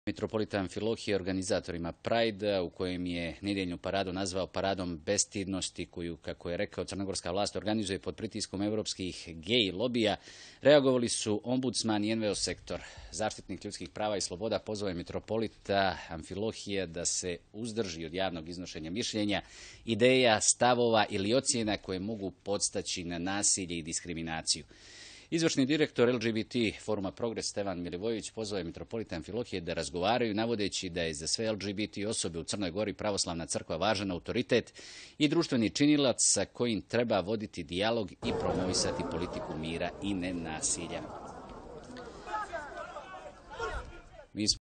Mitropolita Amfilohije organizatorima Pride, u kojem je nedjeljnu paradu nazvao paradom bestidnosti koju, kako je rekao, crnogorska vlast organizuje pod pritiskom europskih gej lobija, reagovali su ombudsman i NVO sektor. Zaštitnik ljudskih prava i sloboda pozvao je mitropolita Amfilohije da se uzdrži od javnog iznošenja mišljenja, ideja, stavova ili ocjena koje mogu podstaći na nasilje i diskriminaciju. Izvršni direktor LGBT foruma Progres Stevan Milivojević pozvao je mitropolita Amfilohije da razgovaraju, navodeći da je za sve LGBT osobe u Crnoj Gori pravoslavna crkva važan autoritet i društveni činilac sa kojim treba voditi dijalog i promovisati politiku mira i nenasilja.